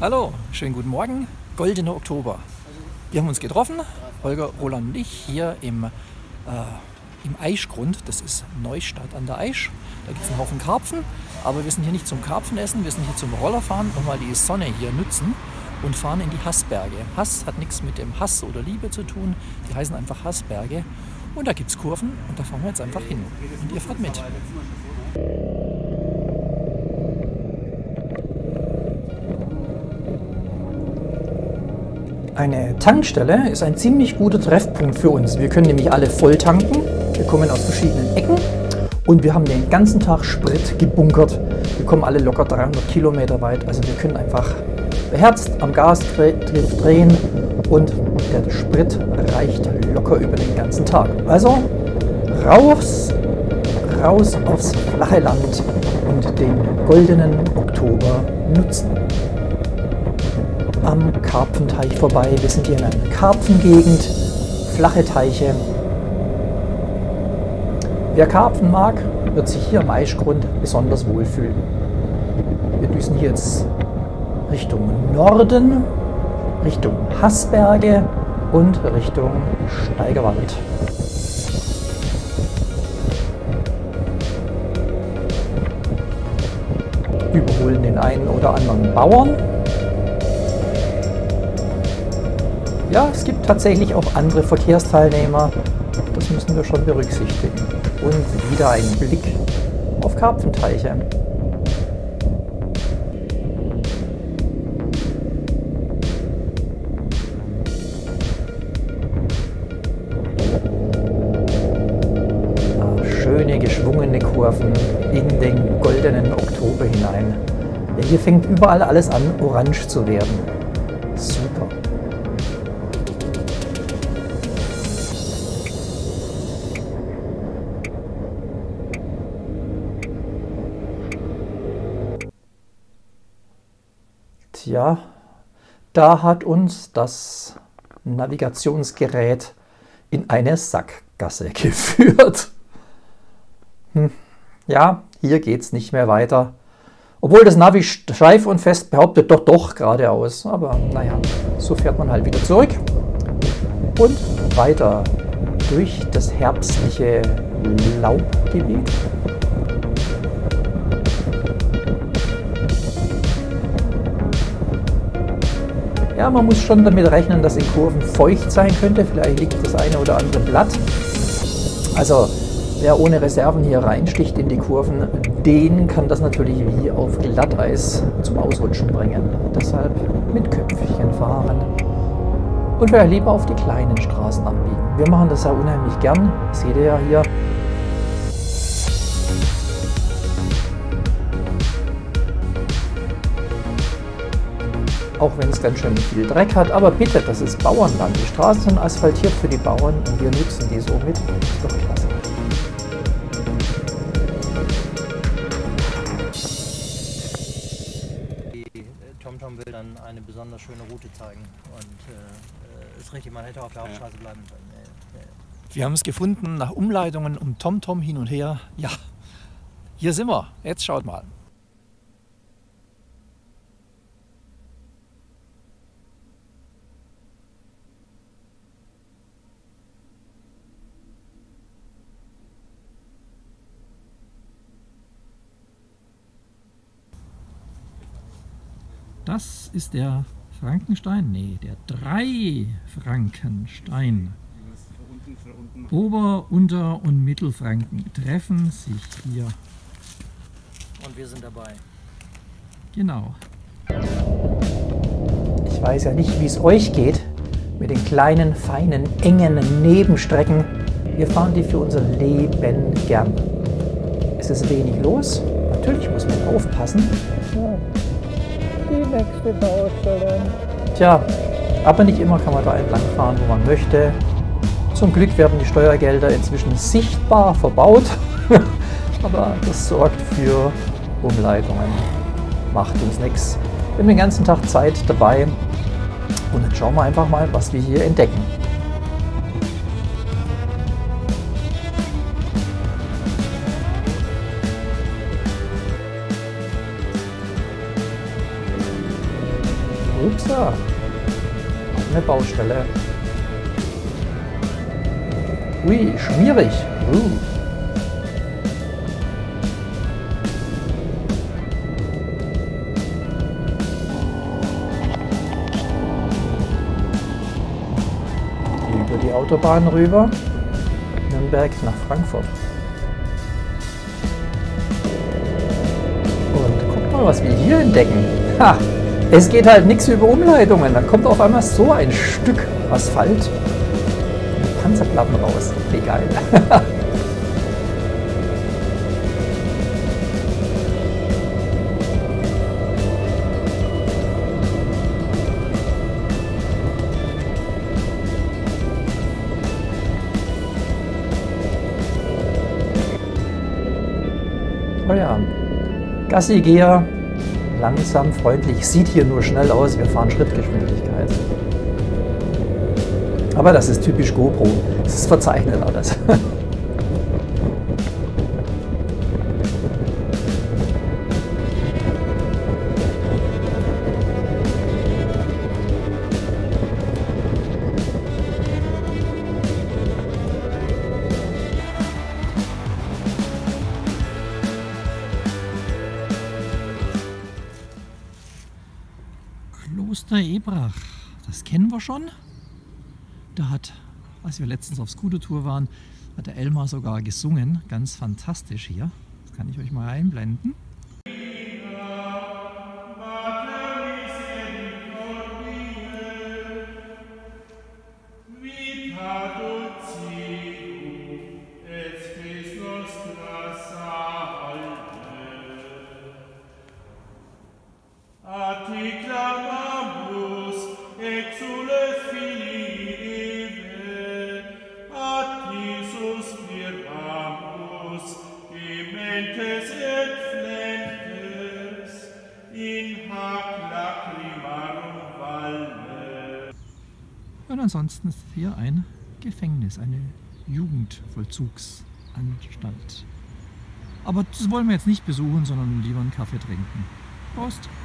Hallo, schönen guten Morgen, goldener Oktober. Wir haben uns getroffen, Holger, Roland und ich, hier im Aischgrund. Das ist Neustadt an der Aisch. Da gibt es einen Haufen Karpfen, aber wir sind hier nicht zum Karpfenessen, wir sind hier zum Rollerfahren und mal die Sonne hier nützen und fahren in die Haßberge. Haß hat nichts mit dem Hass oder Liebe zu tun, die heißen einfach Haßberge. Und da gibt es Kurven und da fahren wir jetzt einfach hin. Und ihr fahrt mit. Eine Tankstelle ist ein ziemlich guter Treffpunkt für uns. Wir können nämlich alle voll tanken. Wir kommen aus verschiedenen Ecken und wir haben den ganzen Tag Sprit gebunkert. Wir kommen alle locker 300 Kilometer weit. Also wir können einfach beherzt am Gasgriff drehen und der Sprit reicht locker über den ganzen Tag. Also raus aufs flache Land und den goldenen Oktober nutzen. Am Karpfenteich vorbei. Wir sind hier in einer Karpfengegend, flache Teiche. Wer Karpfen mag, wird sich hier am Aischgrund besonders wohlfühlen. Wir düsen hier jetzt Richtung Norden, Richtung Haßberge und Richtung Steigerwald. Überholen den einen oder anderen Bauern. Ja, es gibt tatsächlich auch andere Verkehrsteilnehmer, das müssen wir schon berücksichtigen. Und wieder ein Blick auf Karpfenteiche. Schöne geschwungene Kurven in den goldenen Oktober hinein. Ja, hier fängt überall alles an, orange zu werden. Super. Tja, da hat uns das Navigationsgerät in eine Sackgasse geführt. Ja, hier geht's nicht mehr weiter. Obwohl das Navi steif und fest behauptet, doch geradeaus. Aber naja, so fährt man halt wieder zurück und weiter durch das herbstliche Laubgebiet. Ja, man muss schon damit rechnen, dass in Kurven feucht sein könnte. Vielleicht liegt das eine oder andere Blatt. Also wer ohne Reserven hier reinsticht in die Kurven, den kann das natürlich wie auf Glatteis zum Ausrutschen bringen. Deshalb mit Köpfchen fahren. Und wer lieber auf die kleinen Straßen abbiegen. Wir machen das ja unheimlich gern. Seht ihr ja hier. Auch wenn es ganz schön viel Dreck hat, aber bitte, das ist Bauernland. Die Straßen sind asphaltiert für die Bauern und wir nutzen die somit. Ist doch klasse. Die TomTom will dann eine besonders schöne Route zeigen und ist richtig, man hätte auf der Hauptstraße bleiben können. Wir haben es gefunden nach Umleitungen um TomTom hin und her. Ja, hier sind wir. Jetzt schaut mal. Das ist der Frankenstein? Nee, der Drei-Frankenstein. Ober-, Unter- und Mittelfranken treffen sich hier. Und wir sind dabei. Genau. Ich weiß ja nicht, wie es euch geht mit den kleinen, feinen, engen Nebenstrecken. Wir fahren die für unser Leben gern. Es ist wenig los. Natürlich muss man aufpassen. Ja. Die nächste Baustelle. Tja, aber nicht immer kann man da entlang fahren, wo man möchte. Zum Glück werden die Steuergelder inzwischen sichtbar verbaut, aber das sorgt für Umleitungen. Macht uns nichts. Wir haben den ganzen Tag Zeit dabei und dann schauen wir einfach mal, was wir hier entdecken. So, eine Baustelle. Ui, schmierig. Über die Autobahn rüber, Nürnberg nach Frankfurt. Und guckt mal, was wir hier entdecken. Ha, es geht halt nichts über Umleitungen. Dann kommt auf einmal so ein Stück Asphalt mit Panzerplatten raus. Wie geil. Oh ja, Gassigeher, langsam, freundlich, sieht hier nur schnell aus, wir fahren Schrittgeschwindigkeit. Aber das ist typisch GoPro, das ist verzeichnet alles. Kloster Ebrach, das kennen wir schon. Da hat, als wir letztens auf Scooter-Tour waren, hat der Elmar sogar gesungen. Ganz fantastisch hier. Das kann ich euch mal einblenden. Und ansonsten ist hier ein Gefängnis, eine Jugendvollzugsanstalt. Aber das wollen wir jetzt nicht besuchen, sondern lieber einen Kaffee trinken. Prost!